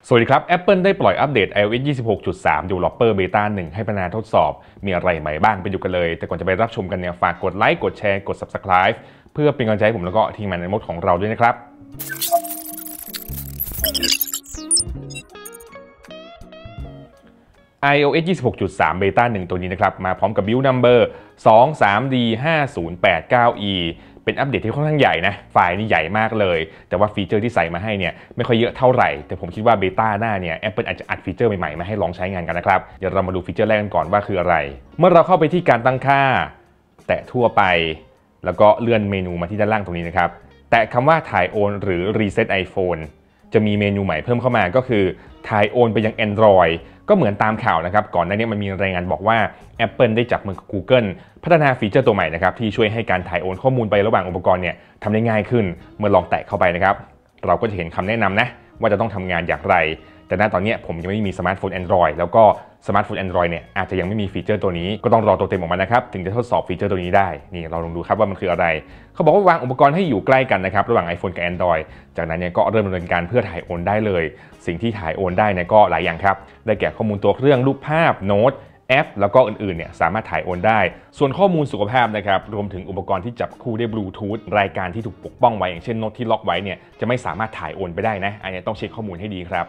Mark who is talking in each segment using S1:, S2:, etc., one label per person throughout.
S1: สวัสดีครับ Apple ได้ปล่อยอัปเดต iOS 26.3 Developer Beta 1 ให้พนักงานทดสอบมีอะไรใหม่บ้างไปดูกันเลยแต่ก่อนจะไปรับชมกันเนี่ยฝากกดไลค์กดแชร์กด Subscribe เพื่อเป็นกำลังใจให้ผมแล้วก็ทีมงานในมดของเราด้วยนะครับ iOS 26.3 Beta 1 ตัวนี้นะครับมาพร้อมกับ Build Number 23D5089E เป็นอัปเดตที่ค่อนข้างใหญ่นะไฟล์นี่ใหญ่มากเลยแต่ว่าฟีเจอร์ที่ใส่มาให้เนี่ยไม่ค่อยเยอะเท่าไหร่แต่ผมคิดว่าเบต้าหน้าเนี่ย Apple อาจจะอัดฟีเจอร์ใหม่ๆมาให้ลองใช้งานกันนะครับเดี๋ยวเรามาดูฟีเจอร์แรกกันก่อนว่าคืออะไรเมื่อเราเข้าไปที่การตั้งค่าแตะทั่วไปแล้วก็เลื่อนเมนูมาที่ด้านล่างตรงนี้นะครับแตะคำว่าถ่ายโอนหรือ Reset iPhone จะมีเมนูใหม่เพิ่มเข้ามาก็คือถ่ายโอนไปยัง Android ก็เหมือนตามข่าวนะครับก่อนหน้านี้มันมีรายงานบอกว่า Apple ได้จับมือกับ Google พัฒนาฟีเจอร์ตัวใหม่นะครับที่ช่วยให้การถ่ายโอนข้อมูลไประหว่างอุปกรณ์เนี่ยทำได้ง่ายขึ้นเมื่อลองแตะเข้าไปนะครับเราก็จะเห็นคำแนะนำนะว่าจะต้องทำงานอย่างไรแต่ณตอนนี้ผมยังไม่มีสมาร์ทโฟน Android แล้วก็สมาร์ทโฟน Android เนี่ยอาจจะยังไม่มีฟีเจอร์ตัวนี้ก็ต้องรอตัวเต็มออกมานะครับถึงจะทดสอบฟีเจอร์ตัวนี้ได้นี่เราลองดูครับว่ามันคืออะไรเขาบอกว่าวางอุปกรณ์ให้อยู่ใกล้กันนะครับระหว่าง iPhone กับ Android จากนั้นเนี่ยก็เริ่มดำเนินการเพื่อถ่ายโอนได้เลยสิ่งที่ถ่ายโอนได้เนี่ยก็หลายอย่างครับได้แก่ข้อมูลตัวเครื่องรูปภาพโน้ตแอปแล้วก็อื่นๆเนี่ยสามารถถ่ายโอนได้ส่วนข้อมูลสุขภาพนะครับรวมถึงอุปกรณ์ที่จับคู่ด้วยบลูทูธรายการที่ถูกปกป้องไว้อย่างเช่นโน้ตที่ล็อกไว้เนี่ยจะไม่สามารถถ่ายโอนไปได้นะอันนี้ต้องเช็คข้อมูลให้ดีครับ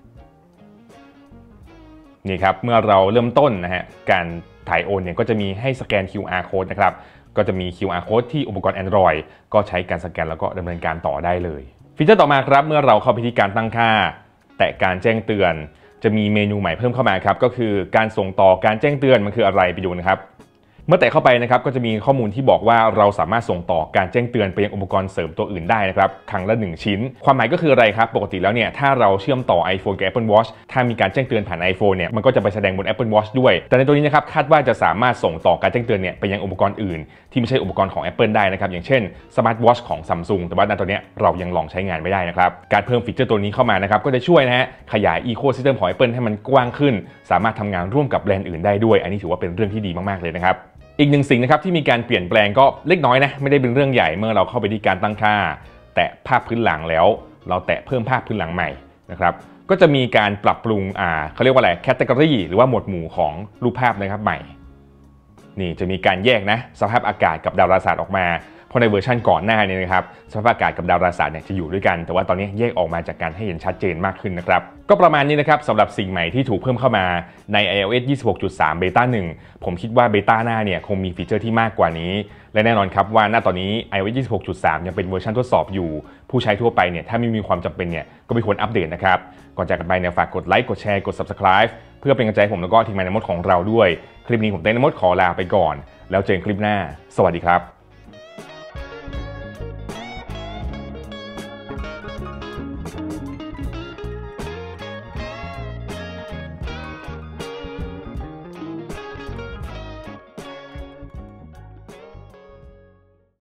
S1: นี่ครับเมื่อเราเริ่มต้นนะฮะการถ่ายโอนเนี่ยก็จะมีให้สแกน QR code นะครับก็จะมี QR code ที่อุปกรณ์ Android ก็ใช้การสแกนแล้วก็ดำเนินการต่อได้เลยฟีเจอร์ต่อมาครับเมื่อเราเข้าไปที่การตั้งค่าแตะการแจ้งเตือนจะมีเมนูใหม่เพิ่มเข้ามาครับก็คือการส่งต่อการแจ้งเตือนมันคืออะไรไปดูนะครับเมื่อแตะเข้าไปนะครับก็จะมีข้อมูลที่บอกว่าเราสามารถส่งต่อการแจ้งเตือนไปยังอุปกรณ์เสริมตัวอื่นได้นะครับครั้งละ1ชิ้นความหมายก็คืออะไรครับปกติแล้วเนี่ยถ้าเราเชื่อมต่อ iPhone กับ Apple Watch ถ้ามีการแจ้งเตือนผ่าน iPhone เนี่ยมันก็จะไปแสดงบน Apple Watch ด้วยแต่ในตัวนี้นะครับคาดว่าจะสามารถส่งต่อการแจ้งเตือนเนี่ยไปยังอุปกรณ์อื่นที่ไม่ใช่อุปกรณ์ของ Apple ได้นะครับอย่างเช่น Smart Watch ของ Samsung แต่ว่าในตัวนี้เรายังลองใช้งานไม่ได้นะครับการเพิ่มฟีเจอร์ตัวนี้เข้ามานะครับก็จะช่วยนะฮะขยาย Ecosystem ของ Apple ให้มันกว้างขึ้นสามารถทำงานร่วมกับแบรนด์อื่นได้ด้วยอันนี้ถือว่าเป็นเรื่องที่ดีมากๆเลยนะครับอีกหนึ่งสิ่งนะครับที่มีการเปลี่ยนแปลงก็เล็กน้อยนะไม่ได้เป็นเรื่องใหญ่เมื่อเราเข้าไปที่การตั้งค่าแตะภาพพื้นหลังแล้วเราแตะเพิ่มภาพพื้นหลังใหม่นะครับก็จะมีการปรับปรุงเขาเรียกว่าอะไรแคตตากรีหรือว่าหมวดหมู่ของรูปภาพนะครับใหม่นี่จะมีการแยกนะสภาพอากาศกับดาราศาสตร์ออกมาเพราะในเวอร์ชันก่อนหน้านี้นะครับสภาพอากาศกับดาราศาสตร์เนี่ยจะอยู่ด้วยกันแต่ว่าตอนนี้แยกออกมาจากการให้เห็นชัดเจนมากขึ้นนะครับก็ประมาณนี้นะครับสำหรับสิ่งใหม่ที่ถูกเพิ่มเข้ามาใน iOS 26.3 Beta 1 ผมคิดว่า Beta หน้าเนี่ยคงมีฟีเจอร์ที่มากกว่านี้และแน่นอนครับว่าณตอนนี้ iOS 26.3 ยังเป็นเวอร์ชันทดสอบอยู่ผู้ใช้ทั่วไปเนี่ยถ้าไม่มีความจำเป็นเนี่ยก็ไม่ควรอัปเดตนะครับก่อนจากกันไปเนี่ยฝากกดไลค์กดแชร์กด Subscribe เพื่อเป็นกำลังใจให้ผมแล้วก็ทีมงานในมดของเราด้วยคลิปนี้ผมเต้นในมดขอลาไปก่อนแล้วเจอกันคลิปหน้าสวัสดีครับ